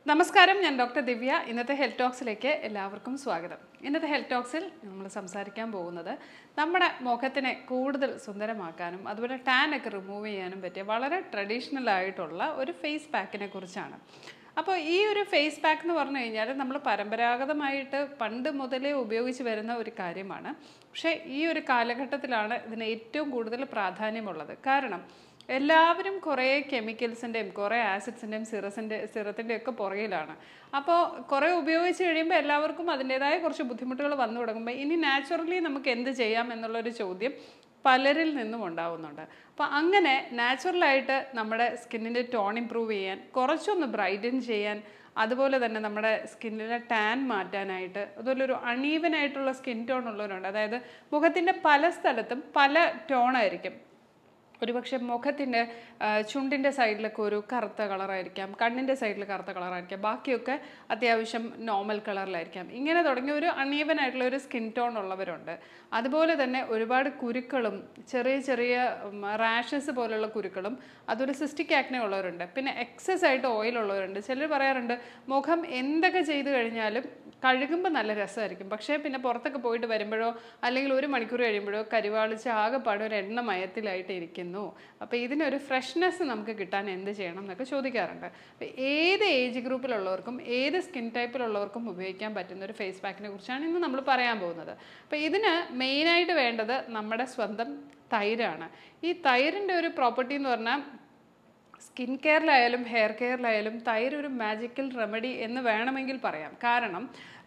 നമസ്കാരം, ഞാൻ ഡോക്ടർ ദിവ്യ. ഇന്നത്തെ ഹെൽത്ത് ടോക്സിലേക്ക് എല്ലാവർക്കും സ്വാഗതം. ഇന്നത്തെ ഹെൽത്ത് ടോക്സിൽ നമ്മൾ സംസാരിക്കാൻ പോകുന്നത് നമ്മുടെ മുഖത്തിനെ കൂടുതൽ സുന്ദരമാക്കാനും അതുപോലെ ടാൻ ഒക്കെ റിമൂവ് ചെയ്യാനും പറ്റിയ വളരെ ട്രഡീഷണൽ ആയിട്ടുള്ള ഒരു ഫേസ് പാക്കിനെ കുറിച്ചാണ്. അപ്പോൾ ഈ ഒരു ഫേസ് പാക്ക് എന്ന് പറഞ്ഞു കഴിഞ്ഞാൽ നമ്മൾ പരമ്പരാഗതമായിട്ട് പണ്ട് മുതലേ ഉപയോഗിച്ച് വരുന്ന ഒരു കാര്യമാണ്. പക്ഷേ ഈ ഒരു കാലഘട്ടത്തിലാണ് ഇതിന് ഏറ്റവും കൂടുതൽ പ്രാധാന്യമുള്ളത്. കാരണം എല്ലാവരും കുറേ കെമിക്കൽസിൻ്റെയും കുറേ ആസിഡ്സിൻ്റെയും സിറത്തിൻ്റെയും ഒക്കെ പുറകിലാണ്. അപ്പോൾ കുറേ ഉപയോഗിച്ച് കഴിയുമ്പോൾ എല്ലാവർക്കും അതിൻ്റേതായ കുറച്ച് ബുദ്ധിമുട്ടുകൾ വന്നു തുടങ്ങുമ്പോൾ ഇനി നാച്ചുറലി നമുക്ക് എന്ത് ചെയ്യാം എന്നുള്ളൊരു ചോദ്യം പലരിൽ നിന്നും ഉണ്ടാവുന്നുണ്ട്. അപ്പോൾ അങ്ങനെ നാച്ചുറലായിട്ട് നമ്മുടെ സ്കിന്നിൻ്റെ ടോൺ ഇമ്പ്രൂവ് ചെയ്യാൻ, കുറച്ചൊന്ന് ബ്രൈറ്റൻ ചെയ്യാൻ, അതുപോലെ തന്നെ നമ്മുടെ സ്കിന്നിലെ ടാൻ മാറ്റാനായിട്ട്, അതുപോലെ ഒരു അണീവനായിട്ടുള്ള സ്കിൻ ടോൺ ഉള്ളവരുണ്ട്. അതായത് മുഖത്തിൻ്റെ പല സ്ഥലത്തും പല ടോണായിരിക്കും. ഒരുപക്ഷെ മുഖത്തിൻ്റെ ചുണ്ടിൻ്റെ സൈഡിലൊക്കെ ഒരു കറുത്ത കളറായിരിക്കാം, കണ്ണിൻ്റെ സൈഡിൽ കറുത്ത കളറായിരിക്കാം, ബാക്കിയൊക്കെ അത്യാവശ്യം നോർമൽ കളറിലായിരിക്കാം. ഇങ്ങനെ തുടങ്ങിയ ഒരു അൺഈവനായിട്ടുള്ള ഒരു സ്കിൻ ടോൺ ഉള്ളവരുണ്ട്. അതുപോലെ തന്നെ ഒരുപാട് കുരുക്കളും ചെറിയ ചെറിയ റാഷസ് പോലുള്ള കുരുക്കളും അതൊരു സിസ്റ്റിക് ആക്നെ ഉള്ളവരുണ്ട്. പിന്നെ എക്സസ് ആയിട്ട് ഓയിൽ ഉള്ളവരുണ്ട്. ചിലർ പറയാറുണ്ട് മുഖം എന്തൊക്കെ ചെയ്ത് കഴിഞ്ഞാലും കഴുകുമ്പോൾ നല്ല രസമായിരിക്കും, പക്ഷേ പിന്നെ പുറത്തൊക്കെ പോയിട്ട് വരുമ്പോഴോ അല്ലെങ്കിൽ ഒരു മണിക്കൂർ കഴിയുമ്പോഴോ കരിവാളിച്ച് ആകെപ്പാടെ ഒരു എണ്ണ മയത്തിലായിട്ട് ഇരിക്കുന്നു. അപ്പോൾ ഇതിനൊരു ഫ്രഷ്നെസ് നമുക്ക് കിട്ടാൻ എന്ത് ചെയ്യണം എന്നൊക്കെ ചോദിക്കാറുണ്ട്. അപ്പോൾ ഏത് ഏജ് ഗ്രൂപ്പിലുള്ളവർക്കും ഏത് സ്കിൻ ടൈപ്പിലുള്ളവർക്കും ഉപയോഗിക്കാൻ പറ്റുന്ന ഒരു ഫേസ് പാക്കിനെ കുറിച്ചാണ് ഇന്ന് നമ്മൾ പറയാൻ പോകുന്നത്. അപ്പോൾ ഇതിന് മെയിനായിട്ട് വേണ്ടത് നമ്മുടെ സ്വന്തം തൈരാണ്. ഈ തൈരിൻ്റെ ഒരു പ്രോപ്പർട്ടി എന്ന് പറഞ്ഞാൽ സ്കിൻ കെയറിലായാലും ഹെയർ കെയറിലായാലും തൈര് ഒരു മാജിക്കൽ റെമഡി എന്ന് വേണമെങ്കിൽ പറയാം. കാരണം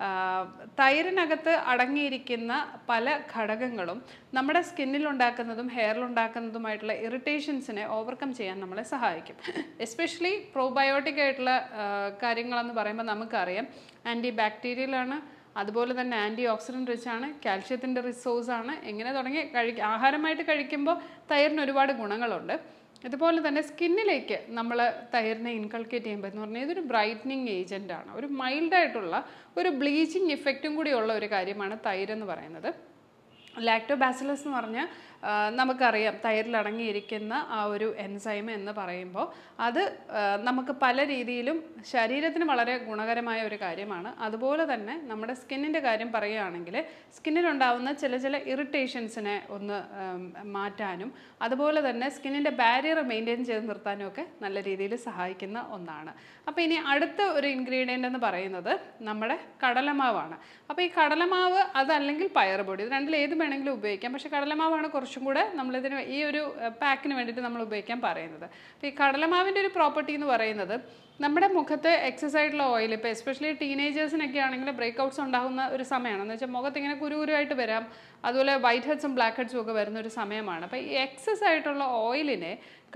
തൈരിനകത്ത് അടങ്ങിയിരിക്കുന്ന പല ഘടകങ്ങളും നമ്മുടെ സ്കിന്നിലുണ്ടാക്കുന്നതും ഹെയറിലുണ്ടാക്കുന്നതുമായിട്ടുള്ള ഇറിറ്റേഷൻസിനെ ഓവർകം ചെയ്യാൻ നമ്മളെ സഹായിക്കും. എസ്പെഷ്യലി പ്രോബയോട്ടിക് ആയിട്ടുള്ള കാര്യങ്ങളെന്ന് പറയുമ്പോൾ നമുക്കറിയാം ആൻറ്റി ബാക്ടീരിയലാണ്, അതുപോലെ തന്നെ ആൻറ്റി ഓക്സിഡൻറ്റ് റിച്ച് ആണ്, കാൽഷ്യത്തിൻ്റെ റിസോഴ്സാണ്. എങ്ങനെ തുടങ്ങി ആഹാരമായിട്ട് കഴിക്കുമ്പോൾ തൈരിന് ഒരുപാട് ഗുണങ്ങളുണ്ട്. ഇതുപോലെ തന്നെ സ്കിന്നിലേക്ക് നമ്മൾ തൈരിനെ ഇൻകൾക്കേറ്റ് ചെയ്യുമ്പോൾ എന്ന് പറഞ്ഞാൽ ഇതൊരു ബ്രൈറ്റനിങ് ഏജൻ്റാണ്. ഒരു മൈൽഡായിട്ടുള്ള ഒരു ബ്ലീച്ചിങ് ഇഫക്റ്റും കൂടിയുള്ള ഒരു കാര്യമാണ് തൈരെന്ന് പറയുന്നത്. ലാക്ടോബാസിലസ് എന്ന് പറഞ്ഞാൽ നമുക്കറിയാം തൈരിൽ അടങ്ങിയിരിക്കുന്ന ആ ഒരു എൻസൈം എന്ന് പറയുമ്പോൾ അത് നമുക്ക് പല രീതിയിലും ശരീരത്തിന് വളരെ ഗുണകരമായ ഒരു കാര്യമാണ്. അതുപോലെ തന്നെ നമ്മുടെ സ്കിന്നിൻ്റെ കാര്യം പറയുകയാണെങ്കിൽ സ്കിന്നിലുണ്ടാവുന്ന ചില ചില ഇറിറ്റേഷൻസിനെ ഒന്ന് മാറ്റാനും അതുപോലെ തന്നെ സ്കിന്നിൻ്റെ ബാരിയർ മെയിൻറ്റെയിൻ ചെയ്ത് നിർത്താനും ഒക്കെ നല്ല രീതിയിൽ സഹായിക്കുന്ന ഒന്നാണ്. അപ്പോൾ ഇനി അടുത്ത ഒരു ഇൻഗ്രീഡിയൻ്റ് എന്ന് പറയുന്നത് നമ്മുടെ കടലമാവാണ്. അപ്പോൾ ഈ കടലമാവ് അതല്ലെങ്കിൽ പയറുപൊടി, ഇത് രണ്ടിൽ ഏത് വേണമെങ്കിലും ഉപയോഗിക്കാം. പക്ഷേ കടലമാവാണ് കുറച്ചും കൂടെ നമ്മളിതിന് ഈ ഒരു പാക്കിന് വേണ്ടിയിട്ട് നമ്മൾ ഉപയോഗിക്കാൻ പറയുന്നത്. അപ്പോൾ ഈ കടലമാവിൻ്റെ ഒരു പ്രോപ്പർട്ടി എന്ന് പറയുന്നത് നമ്മുടെ മുഖത്ത് എക്സസ് ആയിട്ടുള്ള ഓയിൽ, ഇപ്പോൾ എസ്പെഷ്യലി ടീനേജേഴ്സിനൊക്കെ ആണെങ്കിൽ ബ്രേക്ക് ഔട്ട്സ് ഉണ്ടാകുന്ന ഒരു സമയമാണ്. എന്ന് വെച്ചാൽ മുഖത്ത് ഇങ്ങനെ കുരുകുരുവായിട്ട് വരാം, അതുപോലെ വൈറ്റ് ഹെഡ്സും ബ്ലാക്ക് ഹെഡ്സും ഒക്കെ വരുന്ന ഒരു സമയമാണ്. അപ്പോൾ ഈ എക്സസ് ആയിട്ടുള്ള ഓയിലിനെ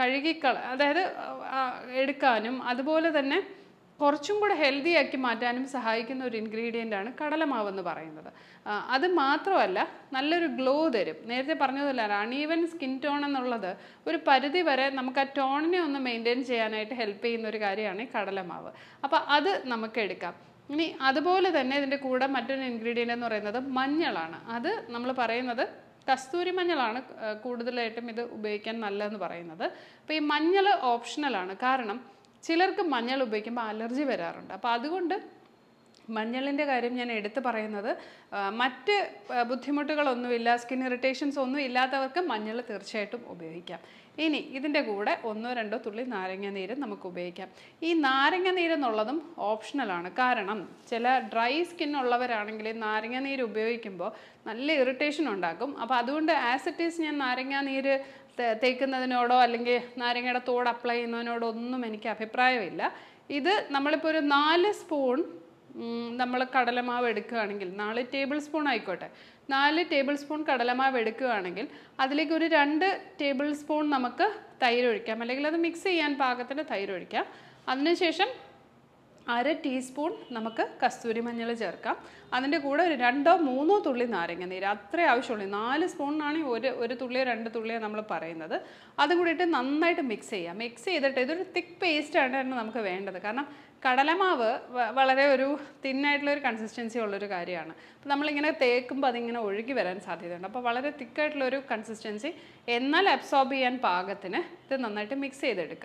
അതായത് എടുക്കാനും അതുപോലെ തന്നെ കുറച്ചും കൂടെ ഹെൽത്തി ആക്കി മാറ്റാനും സഹായിക്കുന്ന ഒരു ഇൻഗ്രീഡിയൻ്റാണ് കടലമാവ് എന്ന് പറയുന്നത്. അത് മാത്രമല്ല നല്ലൊരു ഗ്ലോ തരും. നേരത്തെ പറഞ്ഞതല്ല, അൺഈവൻ സ്കിൻ ടോൺ എന്നുള്ളത് ഒരു പരിധി വരെ നമുക്ക് ആ ടോണിനെ ഒന്ന് മെയിൻറ്റെയിൻ ചെയ്യാനായിട്ട് ഹെൽപ്പ് ചെയ്യുന്ന ഒരു കാര്യമാണ് ഈ കടലമാവ്. അപ്പോൾ അത് നമുക്ക് എടുക്കാം. ഇനി അതുപോലെ തന്നെ ഇതിൻ്റെ കൂടെ മറ്റൊരു ഇൻഗ്രീഡിയൻ്റ് എന്ന് പറയുന്നത് മഞ്ഞളാണ്. അത് നമ്മൾ പറയുന്നത് കസ്തൂരി മഞ്ഞളാണ് കൂടുതലായിട്ടും ഇത് ഉപയോഗിക്കാൻ നല്ലതെന്ന് പറയുന്നത്. അപ്പോൾ ഈ മഞ്ഞൾ ഓപ്ഷണലാണ്. കാരണം ചിലർക്ക് മഞ്ഞൾ ഉപയോഗിക്കുമ്പോൾ അലർജി വരാറുണ്ട്. അപ്പോൾ അതുകൊണ്ട് മഞ്ഞളിൻ്റെ കാര്യം ഞാൻ എടുത്തു പറയുന്നത് മറ്റ് ബുദ്ധിമുട്ടുകളൊന്നുമില്ല, സ്കിൻ ഇറിറ്റേഷൻസ് ഒന്നും ഇല്ലാത്തവർക്ക് മഞ്ഞൾ തീർച്ചയായിട്ടും ഉപയോഗിക്കാം. ഇനി ഇതിൻ്റെ കൂടെ 1-2 തുള്ളി നാരങ്ങ നീര് നമുക്ക് ഉപയോഗിക്കാം. ഈ നാരങ്ങ നീരെന്നുള്ളതും ഓപ്ഷണലാണ്. കാരണം ചില ഡ്രൈ സ്കിൻ ഉള്ളവരാണെങ്കിൽ നാരങ്ങ നീര് ഉപയോഗിക്കുമ്പോൾ നല്ല ഇറിറ്റേഷൻ ഉണ്ടാക്കും. അപ്പോൾ അതുകൊണ്ട് ആസ് ഇറ്റ് ഈസ് ഞാൻ നാരങ്ങ നീര് തേക്കുന്നതിനോടോ അല്ലെങ്കിൽ നാരങ്ങയുടെ തോട് അപ്ലൈ ചെയ്യുന്നതിനോടോ ഒന്നും എനിക്ക് അഭിപ്രായമില്ല. ഇത് നമ്മളിപ്പോൾ ഒരു 4 സ്പൂൺ നമ്മൾ കടലമാവ് എടുക്കുകയാണെങ്കിൽ, 4 ടേബിൾ സ്പൂൺ ആയിക്കോട്ടെ, 4 ടേബിൾ സ്പൂൺ കടലമാവ് എടുക്കുകയാണെങ്കിൽ അതിലേക്ക് ഒരു 2 ടേബിൾ സ്പൂൺ നമുക്ക് തൈര് ഒഴിക്കാം, അല്ലെങ്കിൽ അത് മിക്സ് ചെയ്യാൻ പാകത്തിന് തൈര് ഒഴിക്കാം. അതിനുശേഷം 1/2 ടീസ്പൂൺ നമുക്ക് കസ്തൂരി മഞ്ഞൾ ചേർക്കാം. അതിൻ്റെ കൂടെ ഒരു 2-3 തുള്ളി നാരങ്ങ നീര്, അത്രേ ആവശ്യമുള്ളൂ. 4 സ്പൂണിനാണെങ്കിൽ ഒരു തുള്ളിയോ 2 തുള്ളിയോ നമ്മൾ പറയുന്നത്. അതും കൂടിയിട്ട് നന്നായിട്ട് മിക്സ് ചെയ്യാം. മിക്സ് ചെയ്തിട്ട് ഇതൊരു തിക്ക് പേസ്റ്റാണ് നമുക്ക് വേണ്ടത്. കാരണം കടലമാവ് വളരെ ഒരു തിന്നായിട്ടുള്ളൊരു കൺസിസ്റ്റൻസി ഉള്ളൊരു കാര്യമാണ്. അപ്പോൾ നമ്മളിങ്ങനെ തേക്കുമ്പോൾ അതിങ്ങനെ ഒഴുകി വരാൻ സാധ്യതയുണ്ട്. അപ്പോൾ വളരെ തിക്കായിട്ടുള്ളൊരു കൺസിസ്റ്റൻസി, എന്നാൽ അബ്സോർബ് ചെയ്യാൻ പാകത്തിന് ഇത് നന്നായിട്ട് മിക്സ് ചെയ്തെടുക്കുക.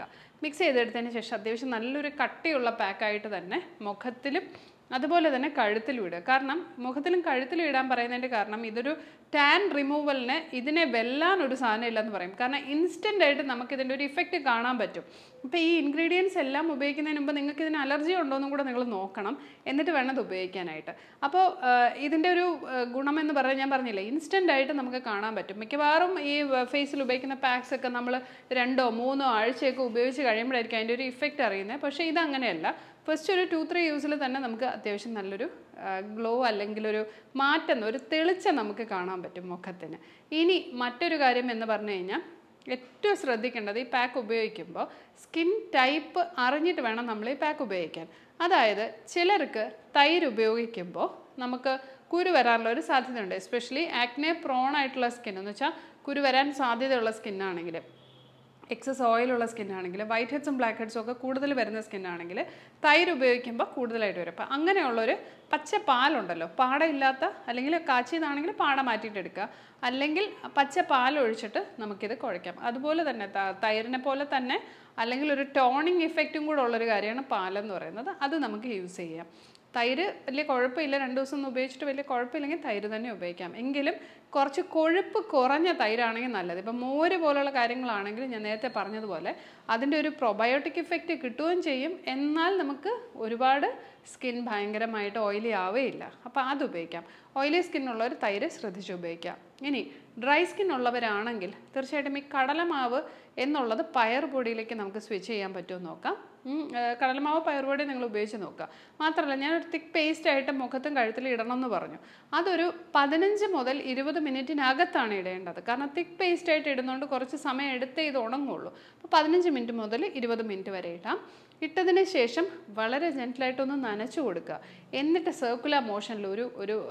മിക്സ് ചെയ്തെടുത്തതിന് ശേഷം അത്യാവശ്യം നല്ലൊരു കട്ടിയുള്ള പാക്കായിട്ട് തന്നെ മുഖത്തിലും അതുപോലെ തന്നെ കഴുത്തിലും ഇടുക. കാരണം മുഖത്തിലും കഴുത്തിലും ഇടാൻ പറയുന്നതിൻ്റെ കാരണം ഇതൊരു ടാൻ റിമൂവലിന് ഇതിനെ വെല്ലാനൊരു സാധനം ഇല്ലെന്ന് പറയും. കാരണം ഇൻസ്റ്റൻ്റ് ആയിട്ട് നമുക്കിതിൻ്റെ ഒരു ഇഫക്റ്റ് കാണാൻ പറ്റും. അപ്പോൾ ഈ ഇൻഗ്രീഡിയൻസ് എല്ലാം ഉപയോഗിക്കുന്നതിന് മുമ്പ് നിങ്ങൾക്ക് ഇതിന് അലർജി ഉണ്ടോ എന്നും കൂടെ നിങ്ങൾ നോക്കണം, എന്നിട്ട് വേണം ഇത് ഉപയോഗിക്കാനായിട്ട്. അപ്പോൾ ഇതിൻ്റെ ഒരു ഗുണമെന്ന് പറഞ്ഞാൽ ഞാൻ പറഞ്ഞില്ലേ, ഇൻസ്റ്റൻ്റ് ആയിട്ട് നമുക്ക് കാണാൻ പറ്റും. മിക്കവാറും ഈ ഫേസിൽ ഉപയോഗിക്കുന്ന പാക്സ് ഒക്കെ നമ്മൾ 2 or 3 ആഴ്ചയൊക്കെ ഉപയോഗിച്ച് കഴിയുമ്പോഴായിരിക്കും അതിൻ്റെ ഒരു ഇഫക്റ്റ് അറിയുന്നത്. പക്ഷേ ഇതങ്ങനെയല്ല. ഫസ്റ്റ് ഒരു 2-3 യൂസിൽ തന്നെ നമുക്ക് അത്യാവശ്യം നല്ലൊരു ഗ്ലോ അല്ലെങ്കിൽ ഒരു മാറ്റം, ഒരു തെളിച്ചം നമുക്ക് കാണാൻ പറ്റും മുഖത്തിന്. ഇനി മറ്റൊരു കാര്യം എന്ന് പറഞ്ഞു കഴിഞ്ഞാൽ ഏറ്റവും ശ്രദ്ധിക്കേണ്ടത് ഈ പാക്ക് ഉപയോഗിക്കുമ്പോൾ സ്കിൻ ടൈപ്പ് അറിഞ്ഞിട്ട് വേണം നമ്മൾ ഈ പാക്ക് ഉപയോഗിക്കാൻ. അതായത് ചിലർക്ക് തൈര് ഉപയോഗിക്കുമ്പോൾ നമുക്ക് കുരു വരാനുള്ള ഒരു സാധ്യതയുണ്ട്. എസ്പെഷ്യലി ആക്നെ പ്രോൺ ആയിട്ടുള്ള സ്കിൻ എന്ന് വെച്ചാൽ കുരു വരാൻ സാധ്യതയുള്ള സ്കിന്നാണെങ്കിൽ, എക്സസ് ഓയിലുള്ള സ്കിന്നാണെങ്കിൽ, വൈറ്റ് ഹെഡ്സും ബ്ലാക്ക് ഹെഡ്സും ഒക്കെ കൂടുതൽ വരുന്ന സ്കിന്നാണെങ്കിൽ തൈര് ഉപയോഗിക്കുമ്പോൾ കൂടുതലായിട്ട് വരും. അപ്പം അങ്ങനെയുള്ളൊരു പച്ച പാലുണ്ടല്ലോ, പാടയില്ലാത്ത അല്ലെങ്കിൽ കാച്ചിയതാണെങ്കിൽ പാട മാറ്റിയിട്ടെടുക്കുക, അല്ലെങ്കിൽ പച്ച പാലൊഴിച്ചിട്ട് നമുക്കിത് കുഴയ്ക്കാം. അതുപോലെ തന്നെ തൈരിനെ പോലെ തന്നെ അല്ലെങ്കിൽ ഒരു ടോണിങ് ഇഫക്റ്റും കൂടെ ഉള്ളൊരു കാര്യമാണ് പാലെന്ന് പറയുന്നത്. അത് നമുക്ക് യൂസ് ചെയ്യാം. തൈര് വലിയ കുഴപ്പമില്ല, 2 ദിവസം ഒന്നും ഉപയോഗിച്ചിട്ട് വലിയ കുഴപ്പമില്ലെങ്കിൽ തൈര് തന്നെ ഉപയോഗിക്കാം. എങ്കിലും കുറച്ച് കൊഴുപ്പ് കുറഞ്ഞ തൈരാണെങ്കിൽ നല്ലത്. ഇപ്പം മോര് പോലുള്ള കാര്യങ്ങളാണെങ്കിൽ ഞാൻ നേരത്തെ പറഞ്ഞതുപോലെ അതിൻ്റെ ഒരു പ്രൊബയോട്ടിക് ഇഫക്റ്റ് കിട്ടുകയും ചെയ്യും, എന്നാൽ നമുക്ക് ഒരുപാട് സ്കിൻ ഭയങ്കരമായിട്ട് ഓയിലി ആവുകയില്ല. അപ്പോൾ അത് ഉപയോഗിക്കാം. ഓയിലി സ്കിന്നുള്ളവർ തൈര് ശ്രദ്ധിച്ച് ഉപയോഗിക്കാം. ഇനി ഡ്രൈ സ്കിൻ ഉള്ളവരാണെങ്കിൽ തീർച്ചയായിട്ടും ഈ കടലമാവ് എന്നുള്ളത് പയർ പൊടിയിലേക്ക് നമുക്ക് സ്വിച്ച് ചെയ്യാൻ പറ്റുമെന്ന് നോക്കാം. കടലമാവ് പയർ പൊടി നിങ്ങൾ ഉപയോഗിച്ച് നോക്കുക. മാത്രമല്ല ഞാനൊരു തിക്ക് പേസ്റ്റ് ആയിട്ട് മുഖത്തും കഴുത്തിലും ഇടണം എന്ന് പറഞ്ഞു. അതൊരു 15 മുതൽ 20 മിനിറ്റിനകത്താണ് ഇടേണ്ടത്. കാരണം തിക്ക് പേസ്റ്റ് ആയിട്ട് ഇടുന്നതുകൊണ്ട് കുറച്ച് സമയം എടുത്തേ ഇത് ഉണങ്ങുള്ളൂ. അപ്പോൾ 15 മിനിറ്റ് മുതൽ 20 മിനിറ്റ് വരെ ഇടാം. ഇട്ടതിന് ശേഷം വളരെ ജെൻറ്റിലായിട്ടൊന്ന് നനച്ചു കൊടുക്കുക. എന്നിട്ട് സർക്കുലർ മോഷനിൽ ഒരു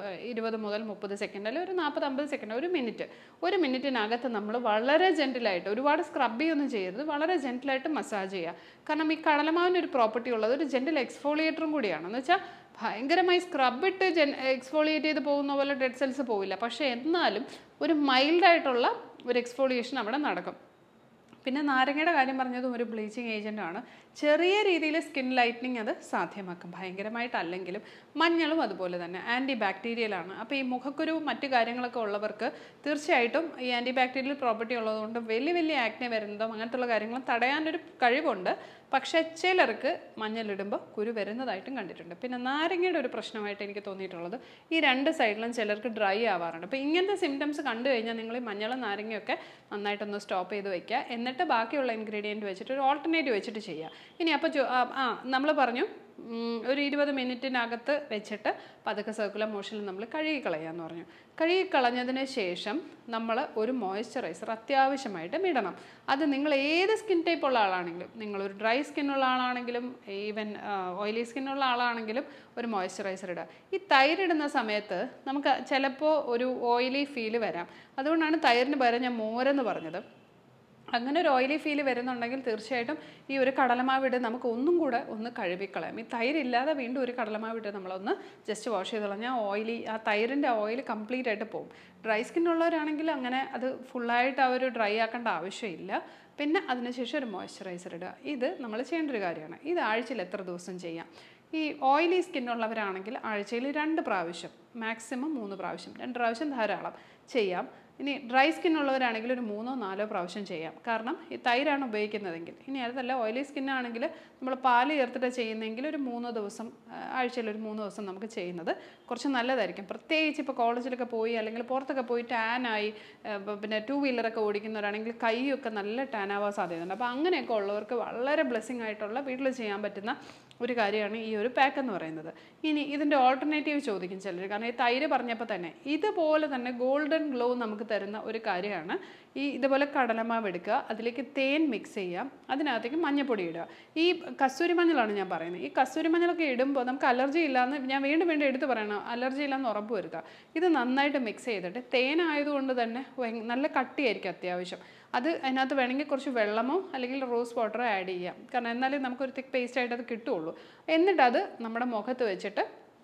20 മുതൽ 30 സെക്കൻഡ് അല്ലെങ്കിൽ ഒരു 40-50 സെക്കൻഡ്, ഒരു മിനിറ്റിനകത്ത് നമ്മൾ വളരെ ജെൻറ്റിലായിട്ട്, ഒരുപാട് സ്ക്രബ് ചെയ്യൊന്നും ചെയ്യരുത്, വളരെ ജെൻറ്റിലായിട്ട് മസാജ് ചെയ്യുക. കാരണം ഈ കടലമാവിനൊരു പ്രോപ്പർട്ടി ഉള്ളത് ഒരു ജെൻറ്റിൽ എക്സ്ഫോളിയേറ്ററും കൂടിയാണ്. എന്ന് വെച്ചാൽ ഭയങ്കരമായി സ്ക്രബ് ഇട്ട് എക്സ്ഫോളിയേറ്റ് ചെയ്ത് പോകുന്ന പോലെ ഡെഡ് സെൽസ് പോവില്ല, പക്ഷേ എന്നാലും ഒരു മൈൽഡായിട്ടുള്ള ഒരു എക്സ്ഫോളിയേഷൻ അവിടെ നടക്കും. പിന്നെ നാരങ്ങയുടെ കാര്യം പറഞ്ഞതും ഒരു ബ്ലീച്ചിങ് ഏജൻ്റാണ്. ചെറിയ രീതിയിൽ സ്കിൻ ലൈറ്റനിങ് അത് സാധ്യമാക്കും, ഭയങ്കരമായിട്ടല്ലെങ്കിലും. മഞ്ഞളും അതുപോലെ തന്നെ ആൻറ്റി ബാക്ടീരിയലാണ്. അപ്പോൾ ഈ മുഖക്കുരു മറ്റു കാര്യങ്ങളൊക്കെ ഉള്ളവർക്ക് തീർച്ചയായിട്ടും ഈ ആൻറ്റി ബാക്ടീരിയൽ പ്രോപ്പർട്ടി ഉള്ളതുകൊണ്ട് വലിയ ആക്നെ വരുന്നതും അങ്ങനത്തുള്ള കാര്യങ്ങളും തടയാനൊരു കഴിവുണ്ട്. പക്ഷേ ചിലർക്ക് മഞ്ഞളിടുമ്പോൾ കുരു വരുന്നതായിട്ടും കണ്ടിട്ടുണ്ട്. പിന്നെ നാരങ്ങയുടെ ഒരു പ്രശ്നമായിട്ട് എനിക്ക് തോന്നിയിട്ടുള്ളത് ഈ 2 സൈഡിലും ചിലർക്ക് ഡ്രൈ ആവാറുണ്ട്. അപ്പോൾ ഇങ്ങനത്തെ സിംറ്റംസ് കണ്ടു കഴിഞ്ഞാൽ നിങ്ങൾ ഈ മഞ്ഞളും നാരങ്ങയൊക്കെ നന്നായിട്ടൊന്ന് സ്റ്റോപ്പ് ചെയ്ത് വയ്ക്കുക. എന്നിട്ട് ബാക്കിയുള്ള ഇൻഗ്രീഡിയൻറ്റ് വെച്ചിട്ട് ഒരു ഓൾട്ടർനേറ്റീവ് വെച്ചിട്ട് ചെയ്യുക. ഇനി അപ്പോൾ നമ്മൾ പറഞ്ഞു ഒരു 20 മിനിറ്റിനകത്ത് വെച്ചിട്ട് പതുക്കെ സർക്കുലർ മോഷനിൽ നമ്മൾ കഴുകിക്കളയാന്ന് പറഞ്ഞു. കഴുകിക്കളഞ്ഞതിന് ശേഷം നമ്മൾ ഒരു മോയ്സ്ചറൈസർ അത്യാവശ്യമായിട്ടും ഇടണം. അത് നിങ്ങൾ ഏത് സ്കിൻ ടൈപ്പ് ഉള്ള ആളാണെങ്കിലും, നിങ്ങളൊരു ഡ്രൈ സ്കിന്നുള്ള ആളാണെങ്കിലും ഈവൻ ഓയിലി സ്കിന്നുള്ള ആളാണെങ്കിലും ഒരു മോയ്സ്ചറൈസർ ഇടുക. ഈ തൈരിടുന്ന സമയത്ത് നമുക്ക് ചിലപ്പോൾ ഒരു ഓയിലി ഫീല് വരാം. അതുകൊണ്ടാണ് തൈരിന് പകരം ഞാൻ മോരെന്ന് പറഞ്ഞത്. അങ്ങനെ ഒരു ഓയിലി ഫീല് വരുന്നുണ്ടെങ്കിൽ തീർച്ചയായിട്ടും ഈ ഒരു കടലമാവിട്ട് നമുക്ക് ഒന്നും കൂടെ ഒന്ന് കഴുകിക്കളയാം. ഈ തൈരില്ലാതെ വീണ്ടും ഒരു കടലമാവിട്ട് നമ്മളൊന്ന് ജസ്റ്റ് വാഷ് ചെയ്ത് കളഞ്ഞാൽ ആ തൈരിൻ്റെ ഓയിൽ കംപ്ലീറ്റ് ആയിട്ട് പോകും. ഡ്രൈ സ്കിന്നുള്ളവരാണെങ്കിൽ അങ്ങനെ അത് ഫുള്ളായിട്ട് ആ ഒരു ഡ്രൈ ആക്കേണ്ട ആവശ്യമില്ല. പിന്നെ അതിനുശേഷം ഒരു മോയ്സ്ചറൈസർ ഇടുക. ഇത് നമ്മൾ ചെയ്യേണ്ട ഒരു കാര്യമാണ്. ഇത് ആഴ്ചയിൽ എത്ര ദിവസം ചെയ്യാം? ഈ ഓയിലി സ്കിന്നുള്ളവരാണെങ്കിൽ ആഴ്ചയിൽ 2 പ്രാവശ്യം, മാക്സിമം 3 പ്രാവശ്യം, 2 പ്രാവശ്യം ധാരാളം ചെയ്യാം. ഇനി ഡ്രൈ സ്കിന്നുള്ളവരാണെങ്കിൽ ഒരു 3-4 പ്രാവശ്യം ചെയ്യാം. കാരണം ഈ തൈരാണ് ഉപയോഗിക്കുന്നതെങ്കിൽ. ഇനി അതല്ല ഓയിലി സ്കിന്നാണെങ്കിൽ നമ്മൾ പാല് ചേർത്തിട്ട് ചെയ്യുന്നതെങ്കിൽ ഒരു 3 ദിവസം, ആഴ്ചയിൽ ഒരു 3 ദിവസം നമുക്ക് ചെയ്യുന്നത് കുറച്ച് നല്ലതായിരിക്കും. പ്രത്യേകിച്ച് ഇപ്പോൾ കോളേജിലൊക്കെ പോയി അല്ലെങ്കിൽ പുറത്തൊക്കെ പോയി ടാനായി, പിന്നെ 2 വീലറൊക്കെ ഓടിക്കുന്നവരാണെങ്കിൽ കൈയൊക്കെ നല്ല ടാനാവാൻ സാധ്യതയുണ്ട്. അപ്പോൾ അങ്ങനെയൊക്കെ ഉള്ളവർക്ക് വളരെ ബ്ലെസ്സിങ് ആയിട്ടുള്ള വീട്ടിൽ ചെയ്യാൻ പറ്റുന്ന ഒരു കാര്യമാണ് ഈ ഒരു പാക്ക് എന്ന് പറയുന്നത്. ഇനി ഇതിൻ്റെ ഓൾട്ടർനേറ്റീവ് ചോദിക്കും ചിലർ. കാരണം ഈ തൈര് പറഞ്ഞപ്പോൾ തന്നെ ഇതുപോലെ തന്നെ ഗോൾഡൻ ഗ്ലോ നമുക്ക് തരുന്ന ഒരു കാര്യമാണ് ഈ ഇതുപോലെ കടലമാവ് എടുക്കുക, അതിലേക്ക് തേൻ മിക്സ് ചെയ്യാം, അതിനകത്തേക്ക് മഞ്ഞൾപ്പൊടി ഇടുക. ഈ കസ്തൂരി മഞ്ഞളാണ് ഞാൻ പറയുന്നത്. ഈ കസ്തൂരി മഞ്ഞളൊക്കെ ഇടുമ്പോൾ നമുക്ക് അലർജി ഇല്ലയെന്ന് ഞാൻ വീണ്ടും എടുത്ത് പറയണം, അലർജി ഇല്ലയെന്ന് ഉറപ്പ് വരുത്തുക. ഇത് നന്നായിട്ട് മിക്സ് ചെയ്തിട്ട്, തേനായതുകൊണ്ട് തന്നെ നല്ല കട്ടിയായിരിക്കും അത്യാവശ്യം. അത് അതിനകത്ത് വേണമെങ്കിൽ കുറച്ച് വെള്ളമോ അല്ലെങ്കിൽ റോസ് വാട്ടറോ ആഡ് ചെയ്യാം. കാരണം എന്നാലേ നമുക്കൊരു തിക്ക് പേസ്റ്റ് ആയിട്ട് അത് കിട്ടുള്ളൂ. എന്നിട്ടത് നമ്മുടെ മുഖത്ത് വെച്ചിട്ട്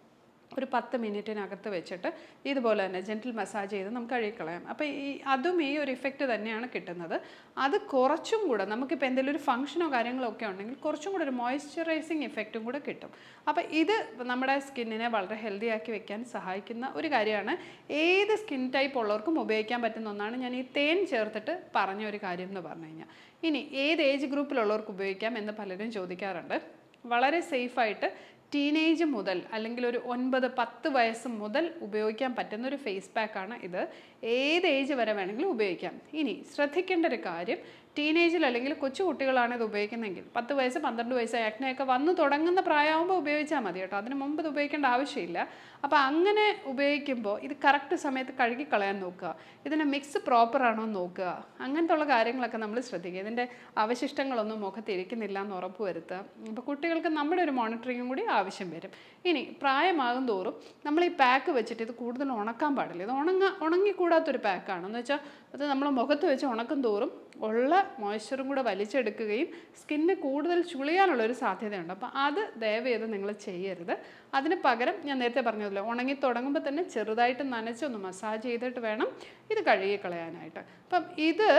ഒരു 10 മിനിറ്റിനകത്ത് വെച്ചിട്ട് ഇതുപോലെ തന്നെ ജെൻറ്റിൽ മസാജ് ചെയ്ത് നമുക്ക് കഴുകിക്കളയാം. അപ്പോൾ അതും ഈ ഒരു ഇഫക്റ്റ് തന്നെയാണ് കിട്ടുന്നത്. അത് കുറച്ചും കൂടെ നമുക്കിപ്പോൾ എന്തെങ്കിലും ഒരു ഫംഗ്ഷനോ കാര്യങ്ങളോ ഒക്കെ ഉണ്ടെങ്കിൽ കുറച്ചും കൂടെ ഒരു മോയ്സ്ചറൈസിങ് ഇഫക്റ്റും കൂടെ കിട്ടും. അപ്പോൾ ഇത് നമ്മുടെ സ്കിന്നിനെ വളരെ ഹെൽത്തി ആക്കി വെക്കാൻ സഹായിക്കുന്ന ഒരു കാര്യമാണ്. ഏത് സ്കിൻ ടൈപ്പ് ഉള്ളവർക്കും ഉപയോഗിക്കാൻ പറ്റുന്ന ഒന്നാണ് ഞാൻ ഈ തേൻ ചേർത്തിട്ട് പറഞ്ഞ ഒരു കാര്യം എന്ന് പറഞ്ഞു കഴിഞ്ഞാൽ. ഇനി ഏത് ഏജ് ഗ്രൂപ്പിലുള്ളവർക്ക് ഉപയോഗിക്കാം എന്ന് പലരും ചോദിക്കാറുണ്ട്. വളരെ സേഫായിട്ട് ടീനേജ് മുതൽ അല്ലെങ്കിൽ ഒരു 9-10 വയസ്സ് മുതൽ ഉപയോഗിക്കാൻ പറ്റുന്ന ഒരു ഫേസ് പാക്കാണ് ഇത്. ഏത് ഏജ് വരെ വേണമെങ്കിലും ഉപയോഗിക്കാം. ഇനി ശ്രദ്ധിക്കേണ്ട ഒരു കാര്യം, ടീനേജിൽ അല്ലെങ്കിൽ കൊച്ചു കുട്ടികളാണ് ഇത് ഉപയോഗിക്കുന്നതെങ്കിൽ 10 വയസ്സ് 12 വയസ്സ് ആക്നെയൊക്കെ വന്നു തുടങ്ങുന്ന പ്രായമാകുമ്പോൾ ഉപയോഗിച്ചാൽ മതി കേട്ടോ. അതിന് മുമ്പ് ഇത് ഉപയോഗിക്കേണ്ട ആവശ്യമില്ല. അപ്പോൾ അങ്ങനെ ഉപയോഗിക്കുമ്പോൾ ഇത് കറക്റ്റ് സമയത്ത് കഴുകിക്കളയാൻ നോക്കുക. ഇതിൻ്റെ മിക്സ് പ്രോപ്പറാണോ എന്ന് നോക്കുക. അങ്ങനത്തെ ഉള്ള കാര്യങ്ങളൊക്കെ നമ്മൾ ശ്രദ്ധിക്കുക. ഇതിൻ്റെ അവശിഷ്ടങ്ങളൊന്നും മുഖത്തിരിക്കുന്നില്ല എന്ന് ഉറപ്പ് വരുത്തുക. അപ്പോൾ കുട്ടികൾക്ക് നമ്മുടെ ഒരു മോണിറ്ററിങ്ങും കൂടി ആവശ്യം വരും. ഇനി പ്രായമാകും തോറും നമ്മൾ ഈ പാക്ക് വെച്ചിട്ട് ഇത് കൂടുതൽ ഉണക്കാൻ പാടില്ല. ഇത് ഉണങ്ങിക്കൂടാത്തൊരു പാക്കാണ്. എന്ന് വെച്ചാൽ അത് നമ്മൾ മുഖത്ത് വെച്ച് ഉണക്കും തോറും ഉള്ള മോയ്സ്ചറും കൂടെ വലിച്ചെടുക്കുകയും സ്കിന്ന് കൂടുതൽ ചുളിയാനുള്ളൊരു സാധ്യതയുണ്ട്. അപ്പോൾ അത് ദയവ് ചെയ്ത് നിങ്ങൾ ചെയ്യരുത്. അതിന് പകരം ഞാൻ നേരത്തെ പറഞ്ഞതല്ലോ, ഉണങ്ങി തുടങ്ങുമ്പോൾ തന്നെ ചെറുതായിട്ട് നനച്ചൊന്ന് മസാജ് ചെയ്തിട്ട് വേണം ഇത് കഴുകിക്കളയാനായിട്ട്. അപ്പം ഇത്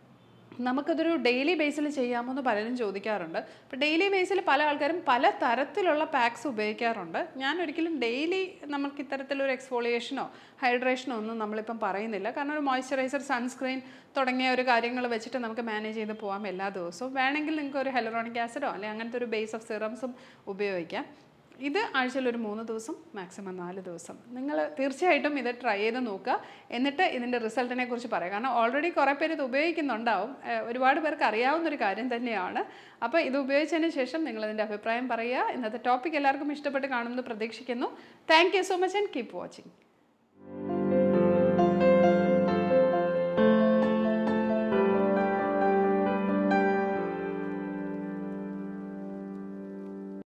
നമുക്കതൊരു ഡെയിലി ബേസിൽ ചെയ്യാമെന്ന് പലരും ചോദിക്കാറുണ്ട്. അപ്പോൾ ഡെയിലി ബേസിൽ പല ആൾക്കാരും പല തരത്തിലുള്ള പാക്സ് ഉപയോഗിക്കാറുണ്ട്. ഞാൻ ഒരിക്കലും ഡെയിലി നമുക്ക് ഇത്തരത്തിലൊരു എക്സ്ഫോളിയേഷനോ ഹൈഡ്രേഷനോ ഒന്നും നമ്മളിപ്പം പറയുന്നില്ല. കാരണം ഒരു മോയ്സ്ചറൈസർ, സൺസ്ക്രീൻ തുടങ്ങിയ ഒരു കാര്യങ്ങൾ വെച്ചിട്ട് നമുക്ക് മാനേജ് ചെയ്ത് പോകാം എല്ലാ ദിവസവും. വേണമെങ്കിൽ നിങ്ങൾക്ക് ഒരു ഹെലറോണിക് ആസിഡോ അല്ലെങ്കിൽ അങ്ങനത്തെ ഒരു ബേസ് ഓഫ് സിറംസും ഉപയോഗിക്കാം. ഇത് ആഴ്ചയിൽ ഒരു 3 ദിവസം, മാക്സിമം 4 ദിവസം നിങ്ങൾ തീർച്ചയായിട്ടും ഇത് ട്രൈ ചെയ്ത് നോക്കുക. എന്നിട്ട് ഇതിൻ്റെ റിസൾട്ടിനെ കുറിച്ച് പറയുക. കാരണം ഓൾറെഡി കുറേ പേര് ഇത് ഉപയോഗിക്കുന്നുണ്ടാവും. ഒരുപാട് പേർക്ക് അറിയാവുന്നൊരു കാര്യം തന്നെയാണ്. അപ്പോൾ ഇത് ഉപയോഗിച്ചതിന് ശേഷം നിങ്ങളിതിൻ്റെ അഭിപ്രായം പറയുക. ഇന്നത്തെ ടോപ്പിക് എല്ലാവർക്കും ഇഷ്ടപ്പെട്ട് കാണുമെന്ന് പ്രതീക്ഷിക്കുന്നു. Thank you so much and keep watching.